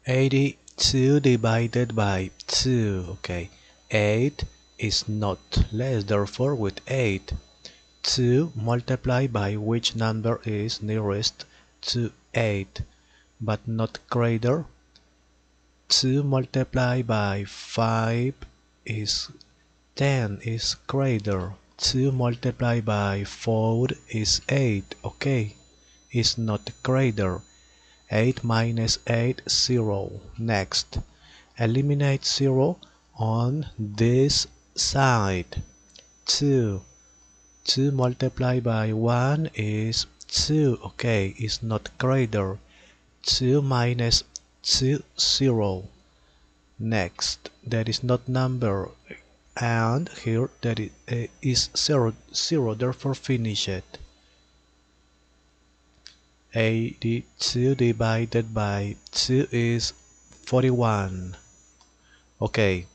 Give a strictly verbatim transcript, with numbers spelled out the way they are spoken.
eighty-two divided by two. Okay, eight is not less, therefore with eight. two multiplied by which number is nearest to eight, but not greater. two multiplied by five is ten, is greater. two multiplied by four is eight, okay, is not greater. eight minus eight, zero. Next, eliminate zero on this side. two. two multiplied by one is two, okay, is not greater. two minus two, zero. Next, that is not number, and here that is, uh, is zero, zero, therefore finish it. eighty-two divided by two is forty-one. Okay,